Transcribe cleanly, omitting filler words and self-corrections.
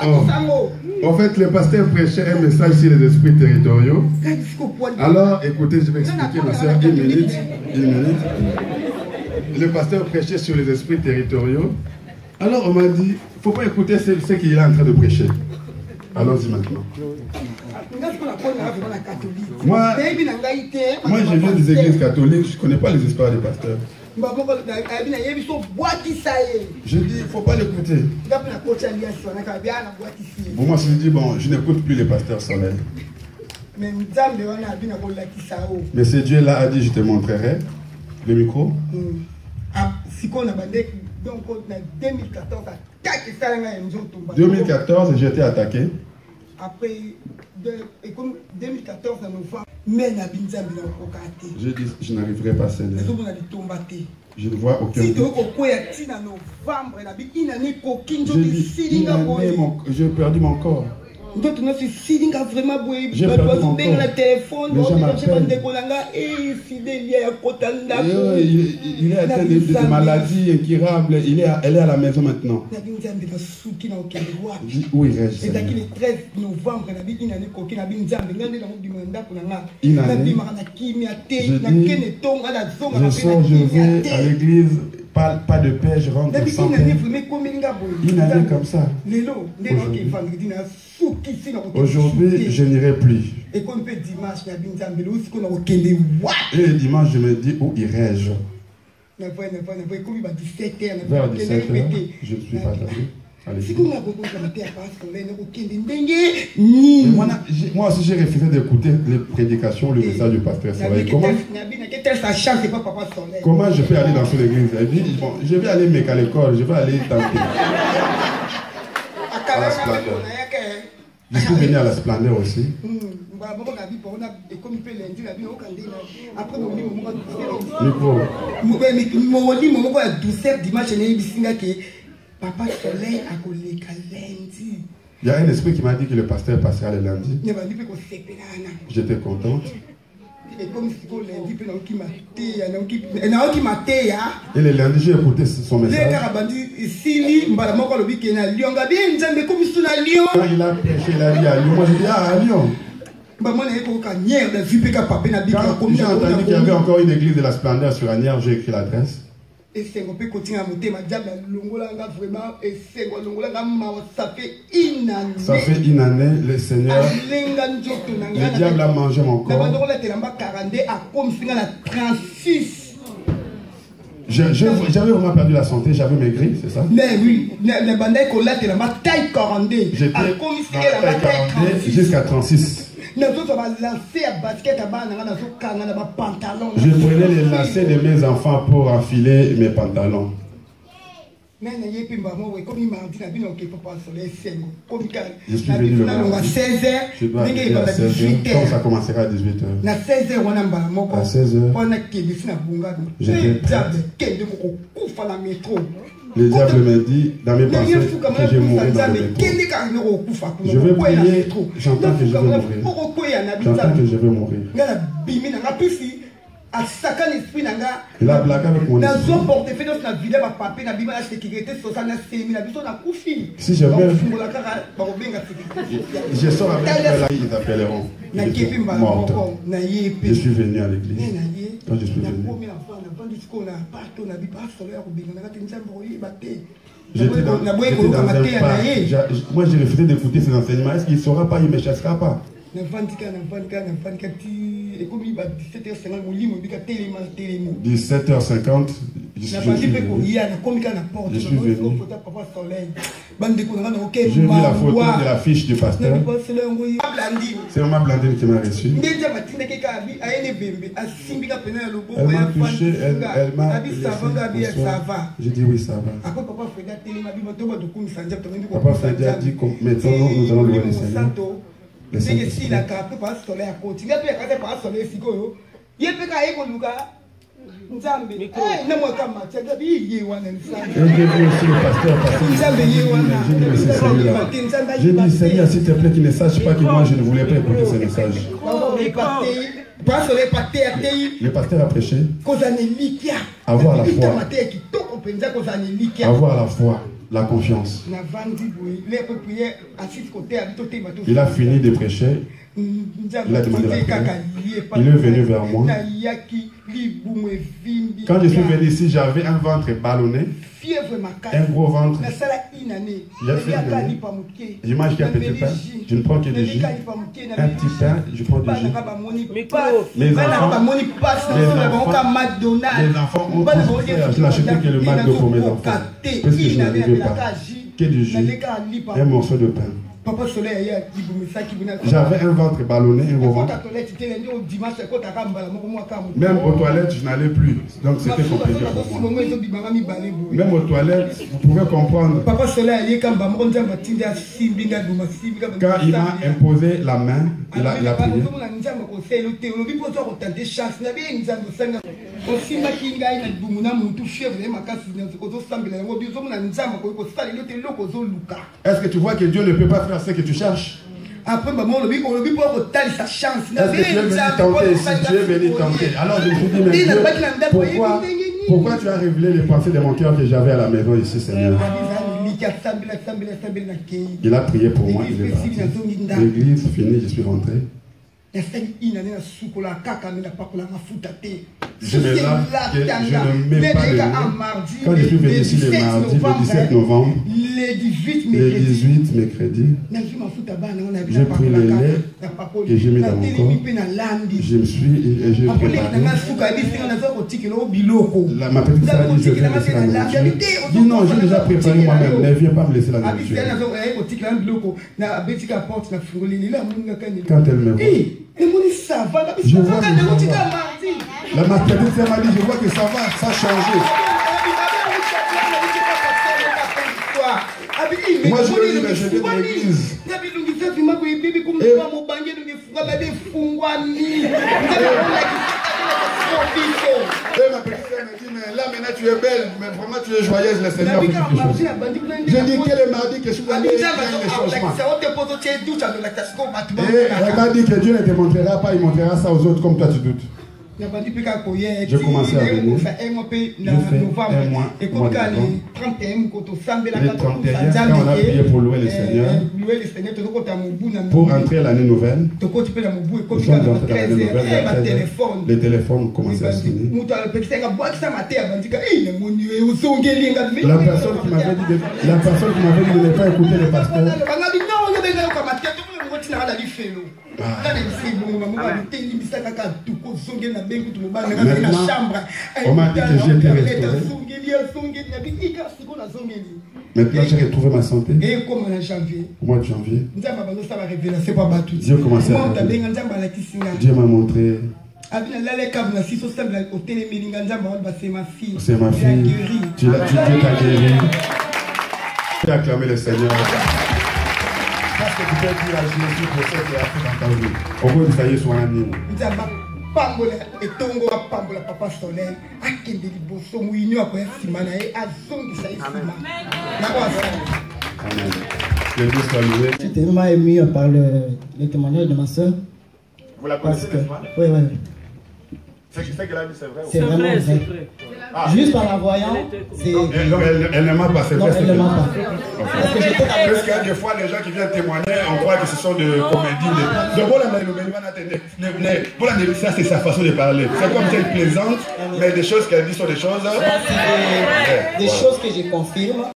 En fait, le pasteur prêchait un message sur les esprits territoriaux. Alors, écoutez, je vais expliquer, ma soeur, une minute. Le pasteur prêchait sur les esprits territoriaux. Alors, on m'a dit, il ne faut pas écouter ce qu'il est en train de prêcher. Allons-y maintenant. Moi, je viens des églises catholiques, je ne connais pas les histoires des pasteurs. Je dis, il ne faut pas l'écouter. Bon, moi, je dis, bon, je n'écoute plus les pasteurs soleil. Mais ce Dieu-là a dit, je te montrerai. Le micro. Donc, en 2014, j'ai été attaqué. Après 2014, en novembre, j'ai dit, je n'arriverai pas à Seigneur. Je ne vois aucun. J'ai dit, j'ai perdu mon corps. J'ai perdu mon corps. Les gens m'appellent. Il est atteint de maladies incurables. Elle est à la maison maintenant. Où irais-je? Une année. Je sors, je vais à l'église. Pas de paix, je rentre sans paix. Une année comme ça. Aujourd'hui, je n'irai plus. Et le dimanche, je me dis, où irai-je? Vers 17h, je ne suis pas allé. Moi aussi j'ai refusé d'écouter les prédications, le message du pasteur Soleil. Comment je peux aller dans son église? Elle dit, bon, je vais aller mec à l'école, je vais aller tenter. À la splendeur. Je suis venu à la splendeur aussi. Papa Soleil a collé lundi. Il y a un esprit qui m'a dit que le pasteur passera le lundi. J'étais contente. Et le lundi, j'ai écouté son message. Quand il a prêché, il a dit à Lyon. Moi, je dis à Lyon. J'ai entendu qu'il y avait encore une église de la splendeur sur Agnières, j'ai écrit l'adresse. Et c'est un peu continué à monter, ma diable, vraiment, et c'est ça fait une année. Ça fait une année, le Seigneur, le diable a mangé mon corps. J'avais vraiment perdu la santé, j'avais maigri, c'est ça? Mais oui, j'étais dans la taille 42 jusqu'à 36. Je prenais les lacets de mes enfants pour enfiler mes pantalons. Je suis venu le matin. Je dois arriver à 16h. Quand ça commencera à 18h. À 16h, j'étais prête. Le diable me dit dans mes pensées que je mourrai dans le métro. Je vais prier, j'entends que je vais mourir. J'entends que je vais mourir. Il a blagué avec mon esprit. Si je vais, je sors avec eux, ils appelleront. Je suis venu à l'église. Quand je suis venu, j'étais dans un parc. Moi, j'ai refusé d'écouter ces enseignements. Est-ce qu'il ne saura pas, il ne me chassera pas? 17h50, je suis venu. J'ai vu la photo de la fiche du pasteur. C'est Maman Blandine qui m'a reçu. Elle m'a touché, elle m'a laissé. J'ai dit oui, ça va. Papa Freddy a dit, maintenant nous allons louer le Seigneur. Le Seigneur. J'ai dit, Seigneur, s'il te plaît, qu'il ne sache pas que moi je ne voulais pas écouter ce message. Le pasteur a prêché. Avoir la foi. Avoir la foi. la confiance. Il a fini de prêcher. Il a demandé la prière. Il est venu vers moi. Quand je suis venu ici, j'avais un ventre ballonné. Un gros ventre. J'ai fait une année. Je mange qu'un petit pain. Je ne prends que du jus. Un petit pain, je prends du jus. Les enfants ont acheté que le McDo pour mes enfants. Parce que je n'arrivais pas. Que du jus. Un morceau de pain. J'avais un ventre ballonné, un gros ventre. Même aux toilettes, je n'allais plus. Donc c'était compliqué pour moi. Même aux toilettes, vous pouvez comprendre. Quand il m'a imposé la main, il a prié. Est-ce que tu vois que Dieu ne peut pas faire ce que tu cherches? Est-ce que tu es venu tenter? Si tu es venu tenter, alors je me suis dit, mais Dieu, pourquoi tu as révélé les pensées de mon cœur que j'avais à la maison ici, Seigneur? Il a prié pour moi, il est parti. L'église finie, je suis rentré. Je me lave que je ne mets pas le lait. Quand je suis venu ici le mardi, le 17 novembre, le 18 mercredi, j'ai pris le lait que j'ai mis dans mon corps. Je me suis et j'ai préparé. Ma petite sœur dit, je viens laisser la nourriture. Dis non, j'ai déjà préparé moi-même. Ne viens pas me laisser la nourriture. Quand elle me voit, je vois que ça va. La maternité m'a dit, je vois que ça va, ça a changé. Moi je me dis, mais je viens de l'église. Et ma petite sœur me dit, mais là maintenant tu es belle, mais vraiment tu es joyeuse, le Seigneur fait quelque chose. Je dis qu'elle m'a dit que je suis allé faire les changements. Et elle m'a dit que Dieu ne te montrera pas, il montrera ça aux autres comme toi tu doutes. J'ai commencé à venir. J'ai fait un mois de le 31, quand on a prié pour louer le Seigneur, pour entrer l'année nouvelle, nous sommes entrés dans l'année nouvelle, les téléphones commençaient à sonner. La personne qui m'avait dit de ne pas écouter le pasteur, on m'a dit que j'étais restauré. Maintenant j'ai retrouvé ma santé. Au mois de janvier, Dieu commençait à révéler. Dieu m'a montré. C'est ma fille. Dieu t'a guéri. Tu as acclamé le Seigneur. Parce que tu peux dire à Jésus pour ce qu'il a fait dans ta vie. Au moins, ça y est, soit un niveau. Amen. Je suis tellement ému par le témoignage de ma soeur. Vous la connaissez, n'est-ce pas? Oui, oui. C'est qu'elle a dit, c'est vrai. C'est vraiment vrai. Ah. Juste en la voyant, c'est... Elle ne m'a pas, c'est vrai. Non, elle ne m'a pas. Parce que j'étais dans... Parce que des fois, les gens qui viennent témoigner, on croit que ce sont des comédies. Donc, voilà, ça, c'est sa façon de parler. C'est comme si elle plaisante, mais des choses qu'elle dit sont des choses... Des choses que je confirme.